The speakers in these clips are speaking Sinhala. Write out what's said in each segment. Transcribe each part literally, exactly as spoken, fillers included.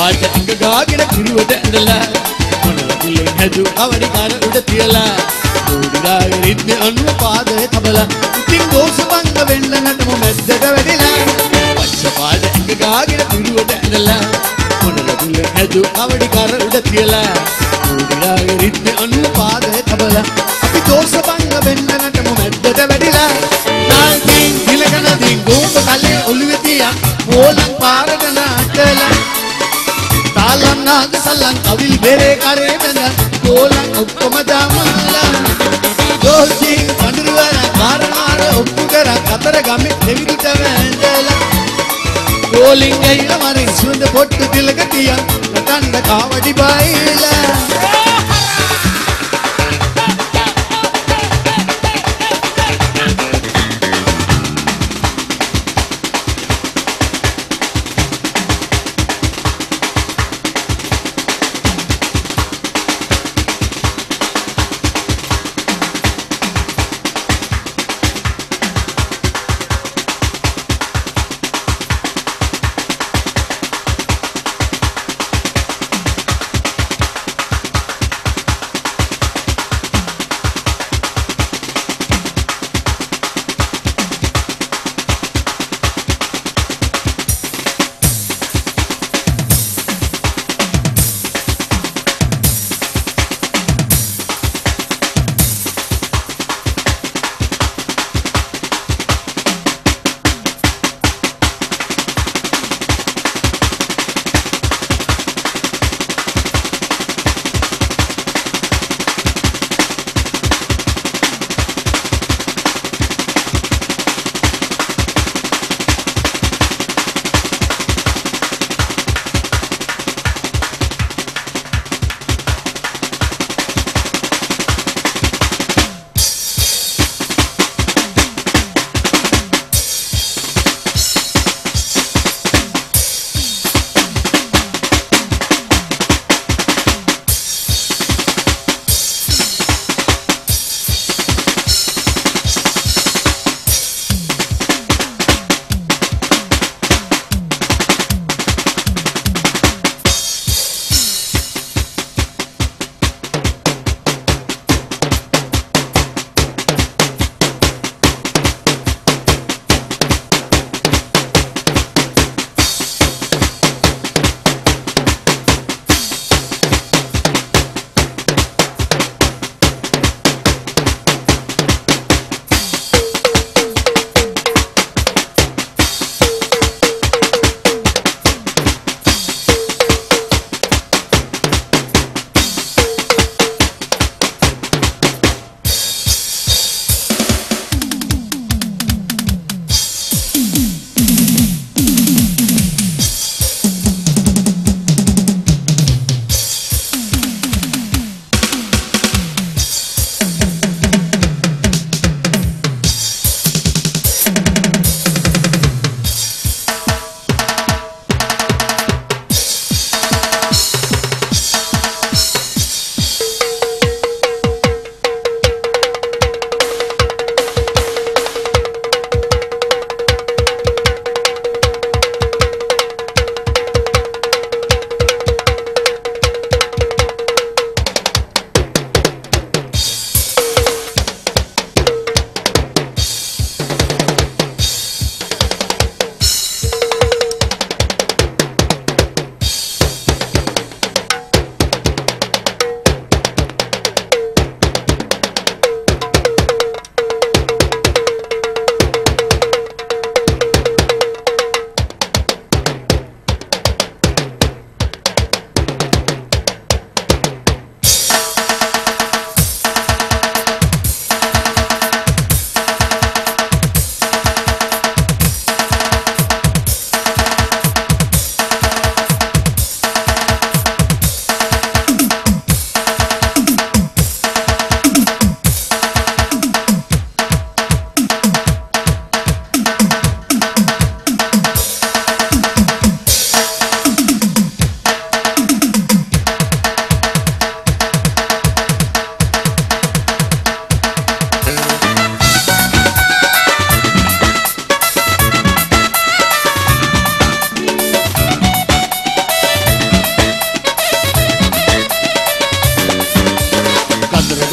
පාට අඟ ගාගෙන කිරිවට ඇඳලා මොනල පුලෙන් හැදු අවඩි කන උඩ තියලා උඩ ගාගෙන රිද්මේ අනුව පාදේ තබලා ඉතින් දෝෂ භංග වෙන්න නටම මැද්දට වැඩිලා පච්ච පාට අඟ ගාගෙන කිරිවට ඇඳලා මොනල පුලෙන් හැදු අවඩි කන උඩ තියලා උඩ ගාගෙන රිද්මේ අනුව පාදේ තබලා අපි දෝෂ භංග වෙන්න නටම මැද්දට වැඩිලා නාල්කින් දිලකනදී ගෝප කලේ ඔළුවේ තියා ඕලන් පාරට නාටලා තාලම් නාද සලන් කවිල් බෙරේ කරේ බඳ ඕලන් ඔක්කොම දාමලා ගෝසින් පඳුරවන කාරණාර ඔප්පු කර කතර ගමේ දෙවිදුට වැඳලා ඕලින් ගයිල මරින් සුන්ද පොට්ටු තිලක තියන් නටන්න කාවඩි බයිලා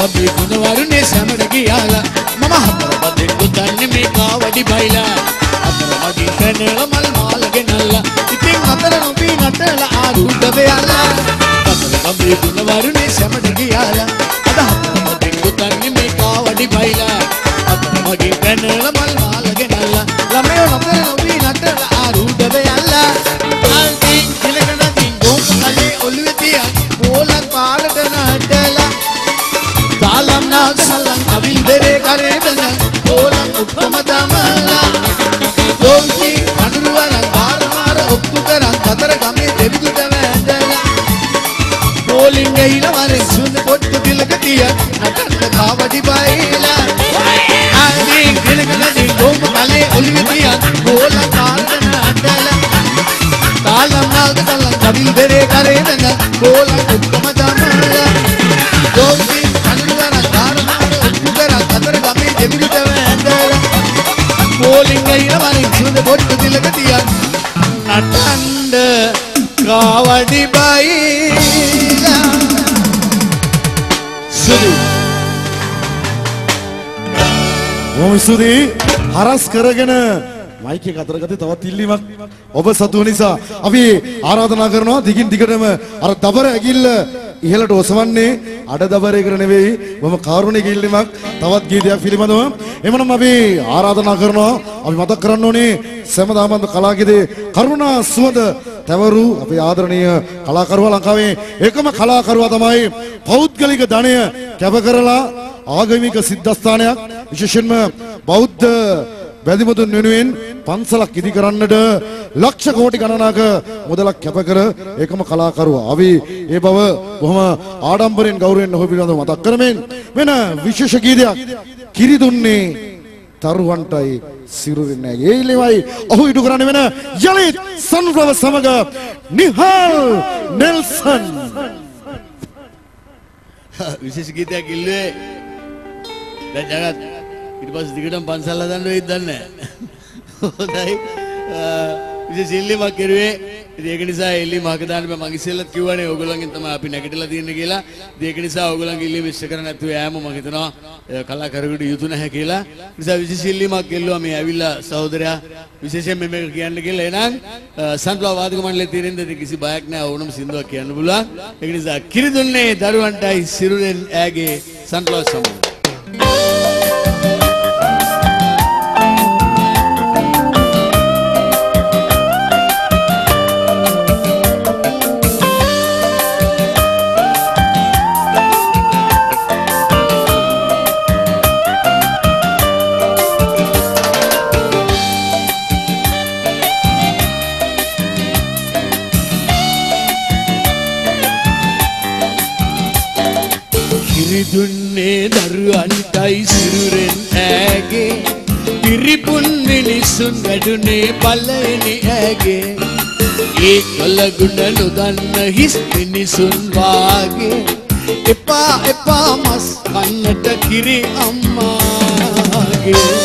බබේ ගුණ වරුනේ සැමට ගියාලා මම හතර බදෙන් ගොතන්නේ මේ කාවඩි බයිලා අතර මගේ කනල මල් මාල ගෙනල්ලා ඉතින් අතර නොබී නටලා ආරුඩ වෙයලා අතර බබේ ගුණ වරුනේ සැමට ගියාලා අද හතර බදෙන් ගොතන්නේ මේ කාවඩි බයිලා අතර මගේ කනල මල් මාල ගෙනල්ලා ළමයෝ අතර නොබී නටලා ආරුඩ වෙයලා අල්ටින් කිලකන තින්ගෝ කලේ ඔළුවේ තියන් පොලක් පාරට නටලා තාලම් නාද සලන් අවිල් දෙරේ කරේ බඳ පොලක් ඔක්කොම තමලා දොල්ටි අනුරුවන ආර මාර ඔක්කු කරන් කතර ගමේ දෙවිදුට වැඳලා පොලින් ගිහිලා වරෙන් සුන්ද පොට්ටු තිලක තියන් නටන්න කාවඩි බයිලා අල්ටින් කිලකන තින්ගෝ කලේ ඔළුවේ තියන් පොලක් පාරට නටලා තාලම් නාද සලන් අවිල් දෙරේ කරේ බඳ පොලක් ඔක්කොම තමලා දොල්ටි එදිරිට වැඳලා පොලින් ගිහින් වරින් සුද පොට්ටු තිලක තියන් නටන්න කාවඩි බයිලා සුදු මොම සුදි හරස් කරගෙන මයික් එක අතර ගත්තේ තවත් ඉල්ලීමක් ඔබ සතුව නිසා අපි ආරාධනා කරනවා දිගින් දිගටම අර දබර ඇගිල්ල ඉහළට ඔසවන්නේ අඩ දබරයකට නෙවෙයි බොහොම කාරුණික ඉල්ලීමක් තවත් ගීතයක් පිළිබඳව එමනම් අපි ආරාධනා කරනවා අපි මතක් කරන්න ඕනේ සෑමදාමත් කලාකීදේ කරුණා සුවඳ තවරු අපේ ආදරණීය කලාකරුවා ලංකාවේ එකම කලාකරුවා තමයි පෞද්ගලික ධනය කැප කරලා ආගමික සිද්ධාස්ථානයක් විශේෂයෙන්ම බෞද්ධ වැදිමුතුන් වෙනුවෙන් පන්සලක් ඉදි කරන්නට ලක්ෂ කෝටි ගණනාක මුදලක් කැප කර ඒකම කලාකරුවා. අපි ඒ බව බොහොම ආඩම්බරෙන් ගෞරවයෙන් ඔහු පිළිබඳව මතක් කරමින් වෙන විශේෂ ගීතයක් කිරි දුන්නේ තරුවන්ටයි සිරුරින් නැහැ. ඒ ඉලෙවයි ඔහු ඉදු කරන්නේ වෙන යලිත් සන්ෆ්ලවර් සමග නිහල් නෙල්සන්. විශේෂ ගීතයක් ඉල්ලුවේ දැන් ජගත් ඊට පස්සේ දිගටම පන්සල් හදන්න වෙයිද දන්නේ නැහැ. හොඳයි. විශේෂ ඉල්ලීමක් කරුවේ. ඉතින් ඒක නිසා ඉල්ලීම අහක දාන්න බෑ. මම ඉස්සෙල්ලත් කිව්වනේ ඕගොල්ලන්ගෙන් තමයි අපි නැගිටලා තියෙන්නේ කියලා. ඉතින් ඒක නිසා ඕගොල්ලන්ගේ ඉල්ලීම ඉෂ්ට කරන්නේ නැතුව යෑම මම හිතනවා කලාකරුවෙකුට යුතු නැහැ කියලා. ඒ නිසා විශේෂ ඉල්ලීමක් කෙල්ලුවා මේ ඇවිල්ලා සහෝදරයා විශේෂයෙන් මේක කියන්න කියලා. එහෙනම් සන්ෆ්ලවර් වාදක මණ්ඩලයේ තියෙන ඉඳි කිසි බයක් නැහැ. ඕනම සින්දුවක් කියන්න පුළුවන්. ඒක නිසා කිරි දුන්නේ දරුවන්ටයි සිරුරෙන් ඈගේ සන්ෆ්ලවර් සමග දුන්නේ දරුවන්ටයි සිරුරෙන් ඈගේ පිරිපුන් මිනිසුන් වැඩුනේ බලෙනි ඈගේ ඒ කලගුණ නොදන්න හිස් මිනිසුන් වාගේ එපා එපා මස් කන්නට කිරි අම්මාගේ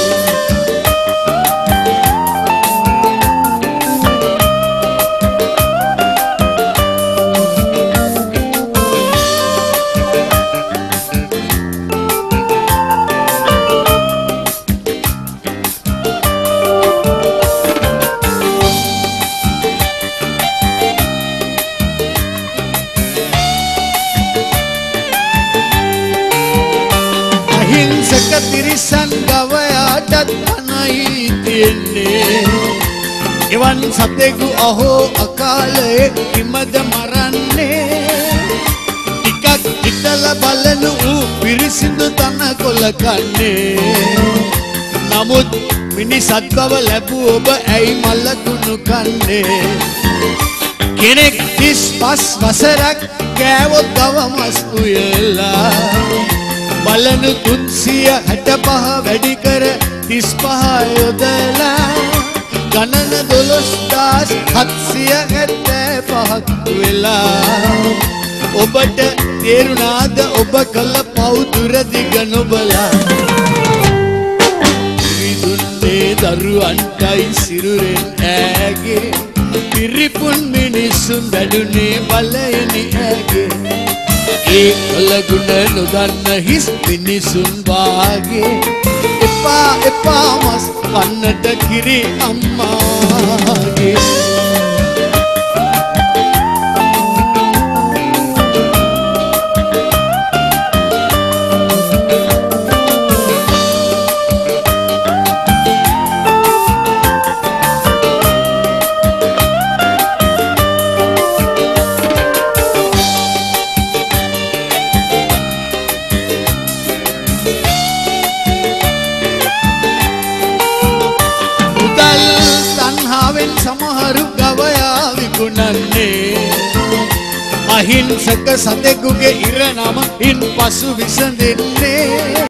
තිරිසන් ගවයාටත් පනයි තියෙන්නේ එවන් සතෙකු අහෝ අකාලයේ කිමද මරන්නේ ටිකක් හිතලා බලනු ඌ පිරිසිදු තනකොළ කන්නේ නමුත් මිනිසත් බව ලැබූ ඔබ ඇයි මලකුණු කන්නේ කෙනෙක් තිස් පස් වසරක් කෑවොත් ගව මස් උයලා බලනු තුන්සිය හැට පහ වැඩි කර තිස් පහ යොදලා ගණන දොළොස් දාස් හත්සිය හැත්තෑ පහක් වෙලා ඔබට තේරුණාද ඔබ කළ පව් දුර දිග නොබලා දුන්නේ දරුවන්ටයි සිරුරෙන් ඈගේ පිරිපුන් මිනිසුන් වැඩුනේ බලයනි ඈගේ ඒ කලගුණ නොදන්න හිස් මිනිසුන් වාගේ එපා එපා මස් කන්නට කිරි අම්මාගේ සමහරු ගවයා විකුණන්නේ අහිංසක සතෙකුගේ ඉරණම ඉන් පසු විසඳෙන්නේ